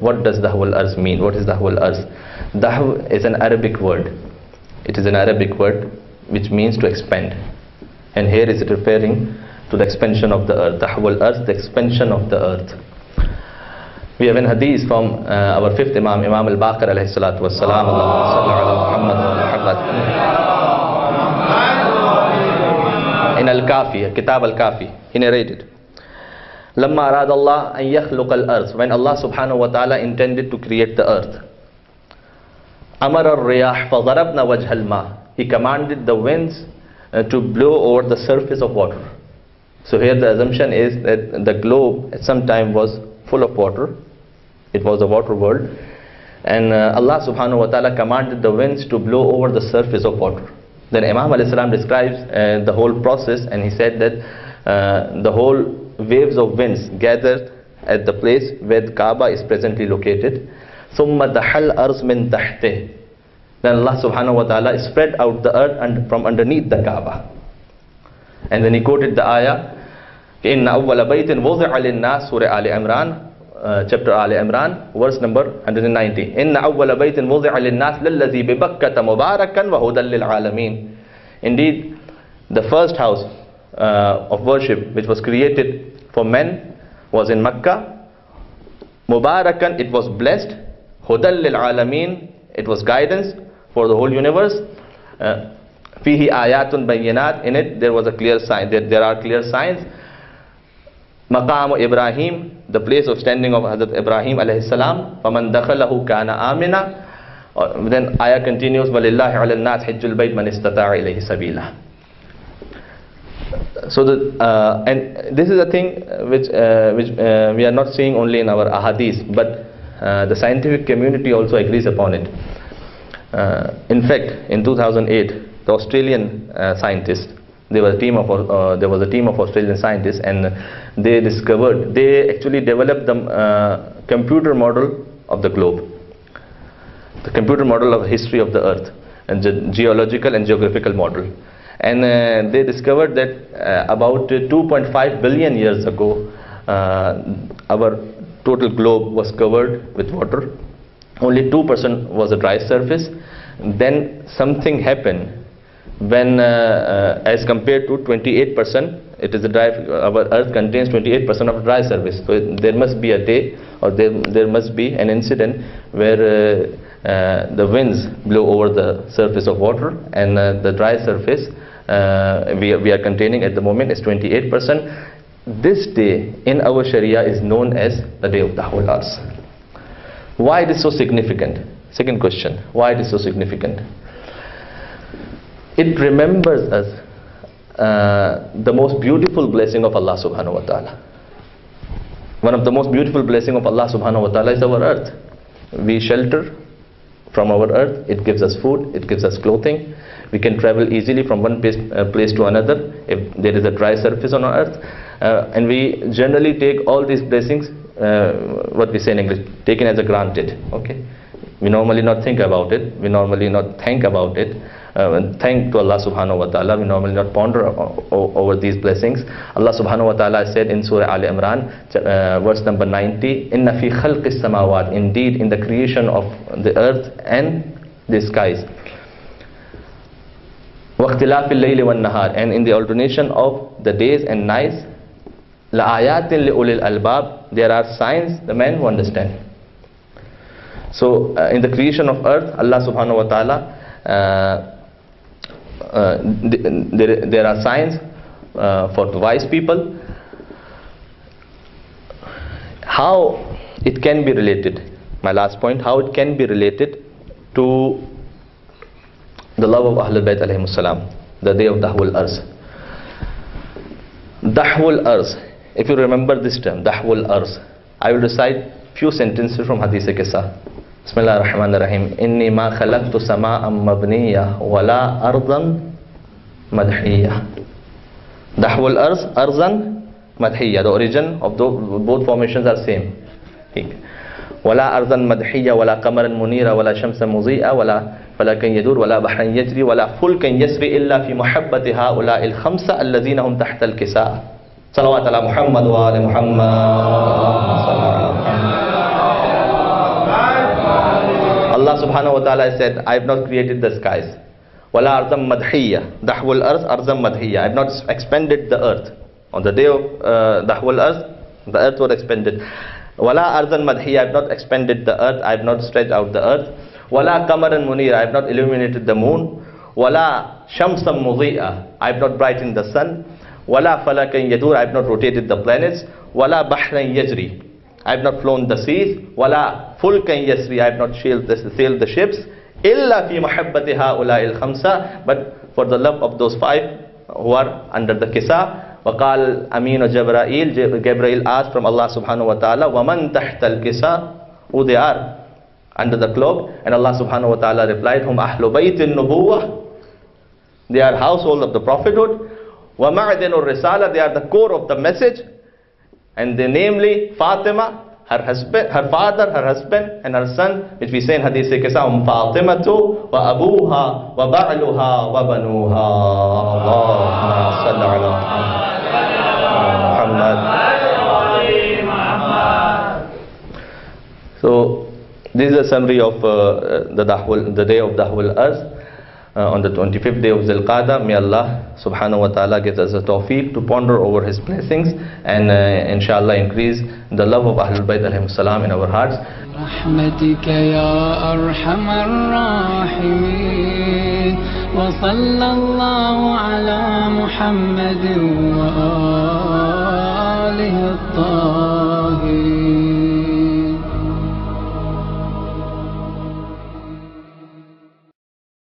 What does Dahwul Arz mean? What is Dahwul Arz? Dahw is an Arabic word. It is an Arabic word which means to expand. And here is it referring to the expansion of the earth. Dahwul Arz, the expansion of the earth. We have an hadith from our fifth Imam, Imam al-Baqir alayhi salatu wassalam. Allahumma salli ala Muhammad wa Muhammad. In Al-Kafi, Kitab Al-Kafi, he narrated, Lamma arad Allah an yakhluq al-arz, when Allah subhanahu wa ta'ala intended to create the earth. Amar al-riyah fadarabna wajh al-ma, he commanded the winds to blow over the surface of water. So here the assumption is that the globe at some time was full of water. It was a water world, and Allah subhanahu wa ta'ala commanded the winds to blow over the surface of water. Then Imam alayhi salam describes the whole process, and he said that the whole waves of winds gathered at the place where the Kaaba is presently located. ثُمَّ دَحَلْ أَرْض مِنْ تَحْتِهِ, then Allah subhanahu wa ta'ala spread out the earth and from underneath the Kaaba. And then he quoted the ayah, إِنَّ أَوَّلَ بَيْتٍ وُضِعَ لِلنَّاسِ, Surah Ali Imran, chapter Ali Imran, verse number 190. إِنَّ أَوَّلَ بَيْتٍ وُضِعَ لِلنَّاسِ لَلَّذِي بِبَكَّةَ مُبَارَكًا وَهُدًى لِلْعَالَمِينَ. Indeed, the first house of worship which was created for men was in Makkah. Mubarakan, it was blessed. Hudal lil alamin, it was guidance for the whole universe. Fihi ayatun bayyinat, in it there was a clear sign. There are clear signs. Maqam Ibrahim, the place of standing of Hazrat Ibrahim alayhi salam. Faman dakhalahu kana amina. Then ayah continues, walillahi ala nas hajjul bayt man istata'a ilayhi sabila. So and this is a thing which we are not seeing only in our ahadith, but the scientific community also agrees upon it. In fact, in 2008, the Australian scientists, there was a team of Australian scientists, and they actually developed the computer model of the globe, the computer model of the history of the earth, and the geological and geographical model. And they discovered that about 2.5 billion years ago, our total globe was covered with water. Only 2% was a dry surface. Then something happened when, as compared to 28%, it is a dry. Our Earth contains 28% of dry surface. So there must be a day, or there must be an incident where the winds blow over the surface of water, and the dry surface we are containing at the moment is 28%. This day in our Sharia is known as the day of Dahwul Arz. Why it is so significant? Second question, why it is so significant? It remembers us the most beautiful blessing of Allah subhanahu wa ta'ala. One of the most beautiful blessing of Allah subhanahu wa ta'ala is our earth. We shelter from our earth. It gives us food, it gives us clothing. We can travel easily from one place to another if there is a dry surface on our earth. And we generally take all these blessings, what we say in English, taken as a granted. Okay, we normally not think about it. We normally not think about it. Thank to Allah subhanahu wa ta'ala. We normally not ponder over these blessings. Allah subhanahu wa ta'ala said in Surah Ali Imran, verse number 90, Inna fi khalqis samawat, indeed in the creation of the earth and the skies, وَاخْتِلَافِ اللَّيْلِ وَالنَّهَارِ, and in the alternation of the days and nights, لَآيَاتٍ لِأُولِي الْأَلْبَابِ, there are signs the men who understand. So in the creation of earth, Allah subhanahu wa ta'ala, there are signs for the wise people. How it can be related, my last point, how it can be related to the love of Ahlul Bayt alayhimus salam, the day of Dahwul Arz. Dahwul Arz, if you remember this term, Dahwul Arz, I will recite few sentences from Hadith Qissa. Bismillah ar-Rahman ar-Rahim. Inni ma khalaqtu sama'an mabniya wala ardan madhiya. Dahwul Arz, arzan madhiya. The origin of both formations are same. ولا أرضا مدحية ولا قمرا منيرا ولا شمسا مضيئة ولا فلكا يدور ولا بحرا يجري ولا فلكا يسري إلا في محبة هؤلاء الخمسة الذين هم تحت الكساء. صلوات على محمد وآل محمد. subhanahu wa ta'ala said, I have not created the skies. وَلَا أَرْضًا مَدْحِيَّةً دَحْوَ الْأَرْضِ أَرْضًا مَدْحِيَّةً. I have not expanded the earth. On the day of دَحْوَ الْأَرْضِ, the earth was expanded. وَلَا أَرْضًا مَدْحِيَّةً. I have not expanded the earth. I have not stretched out the earth. وَلَا قَمَرًا مُنِيرًا. I have not illuminated the moon. وَلَا شَمْسًا مُضِيئًا. I have not brightened the sun. وَلَا فَلَكًا يَدُورًا. I have not rotated the planets. وَلَا بَحْرًا يَجْرِي. I have not flown the seas. وَلَا فُلْكًا يَسْرِي. I have not sailed the ships. إِلَّا فِي مَحَبَّةِ هَؤُلَاءِ الْخَمْسَةِ. But for the love of those five who are under the kisa. وَقَالَ أَمِينُ جَبْرَائِيل. Gabriel asked from Allah subhanahu wa ta'ala, وَمَنْ تَحْتَ الْكِسَى. Who they are under the cloak? And Allah subhanahu wa ta'ala replied, هُمْ أَحْلُ بَيْتِ النُّبُوَّةِ. They are household of the prophethood. وَمَعْدِنُ الرِّسَالَةِ. They are the core of the message. And they namely Fatima, her husband, her father, her husband, and her son, which we say in Hadith Kisa, Fatimatu wa abuha wa ba'luha wa banuha. Allahumma salli ala Muhammad. So this is a summary of the day of Dahwal Arz. On the 25th day of Zilqa'dah. May Allah subhanahu wa ta'ala give us a tawfiq to ponder over His blessings and inshallah increase the love of Ahlul Bayt alayhim salam in our hearts. رحمتك يا أرحم الراحمين وصلى الله على محمد وآله